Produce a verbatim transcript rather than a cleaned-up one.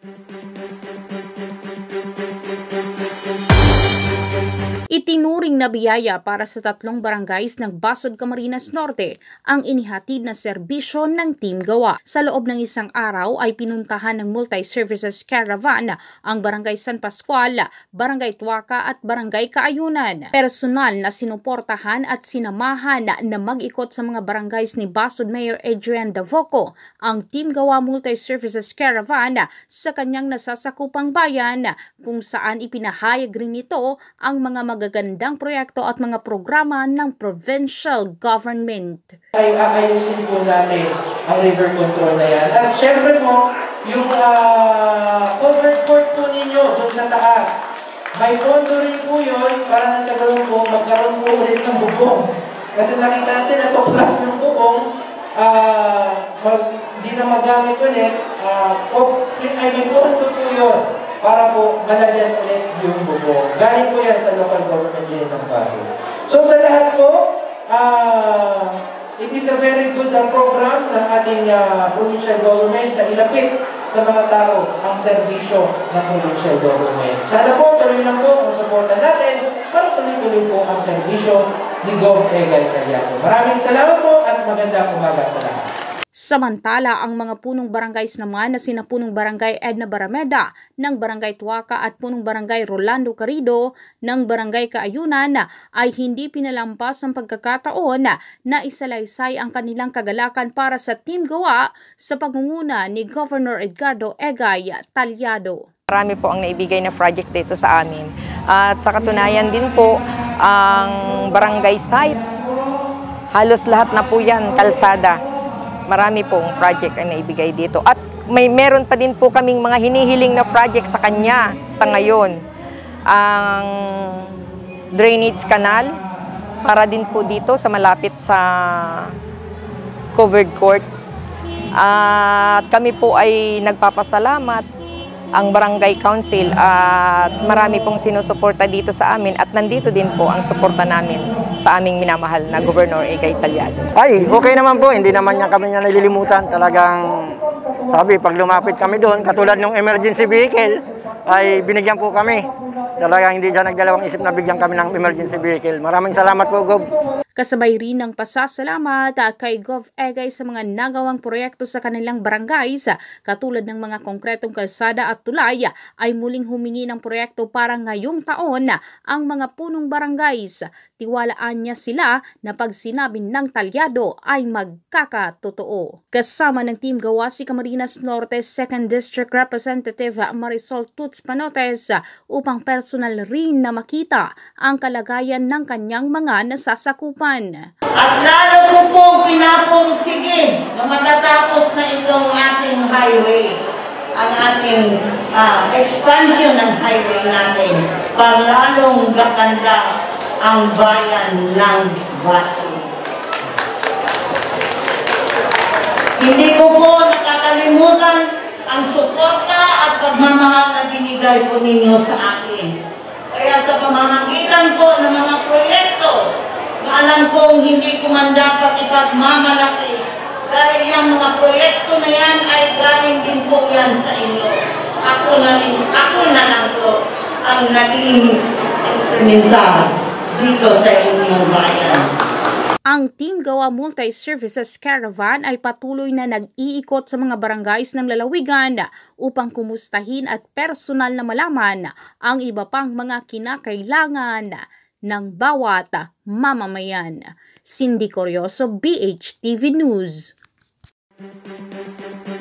Itinuring na biyaya para sa tatlong barangays ng Basod, Camarines Norte ang inihatid na serbisyo ng Team Gawa. Sa loob ng isang araw ay pinuntahan ng Multi-Services Caravan ang Barangay San Pascual, Barangay Tuaca at Barangay Kaayunan. Personal na sinuportahan at sinamahan na mag-ikot sa mga barangays ni Basod Mayor Adrian Davoco ang Team Gawa Multi-Services Caravan sa kanyang nasasakupang bayan, kung saan ipinahayag rin ito ang mga magagandang proyekto at mga programa ng provincial government. Ay aayusin po natin ang river control na yan. At syempre po, yung uh, covered court po ninyo doon sa taas, may pondo rin po yun para sa ganoon po magkaroon po ulit ng bubong. Kasi nakita natin na tuklat yung bubong, uh, mag, di na magamit ulit, uh, ay may pondo po yun para po malagyan ulit yung bubong. Galing po yan sa local government din ng Pasig. So sa lahat po, uh, it is a very good uh, program ng ating uh, provincial government na ilapit sa mga tao ang serbisyo ng provincial government. Sana po, tuloy lang po ang suporta natin para tuloy-tuloy po ang serbisyo ni Gov. Egay Taliado. Maraming salamat po at magandang umaga sa lahat. Samantala, ang mga punong barangays naman na sina Punong Barangay Edna Barameda ng Barangay Tuaca at Punong Barangay Rolando Carido ng Barangay Kaayunan ay hindi pinalampas ang pagkakataon na isalaysay ang kanilang kagalakan para sa Team Gawa sa pangunguna ni Governor Edgardo Egay Taliado. Marami po ang naibigay na project dito sa amin. At sa katunayan din po, ang barangay site, halos lahat na po yan, kalsada. Marami pong project ang naibigay dito. At may meron pa din po kaming mga hinihiling na project sa kanya sa ngayon. Ang drainage canal para din po dito sa malapit sa covered court. At kami po ay nagpapasalamat ang barangay council at marami pong sinusuporta dito sa amin at nandito din po ang suporta namin sa aming minamahal na Governor Egay Taliado. Ay, okay naman po. Hindi naman niya kami niya nalilimutan. Talagang sabi, pag lumapit kami doon, katulad ng emergency vehicle, ay binigyan po kami. Talagang hindi siya nagdalawang isip na bigyan kami ng emergency vehicle. Maraming salamat po, Gov. Kasabay rin ng pasasalamat kay Gov. Egay sa mga nagawang proyekto sa kanilang barangays, katulad ng mga konkretong kalsada at tulay, ay muling humingi ng proyekto para ngayong taon ang mga punong barangays. Tiwalaan niya sila na pag sinabi ng Taliado ay magkakatotoo. Kasama ng Team Gawa si Camarines Norte second District Representative Marisol Tuts Panotes upang personal rin na makita ang kalagayan ng kanyang mga nasasakupan. At lalo ko pong pinapursige na matatapos na itong ating highway, ang ating uh, expansion ng highway natin, para lalong gaganda ang bayan ng Basod. Hindi ko po nakakalimutan ang suporta at pagmamahal na binigay po ninyo sa akin. Kaya sa pamamagitan po ng mga proyekto, alam kong hindi ko man dapat ipagmamalaki dahil yung mga proyekto na yan ay galing din po yan sa inyo. Ako na, rin, ako na lang po ang naging implementar dito sa inyong bayan. Ang Team Gawa Multi-Services Caravan ay patuloy na nag-iikot sa mga barangays ng lalawigan upang kumustahin at personal na malaman ang iba pang mga kinakailangan ng bawat mamamayan. Cindy Corioso, B H T V News.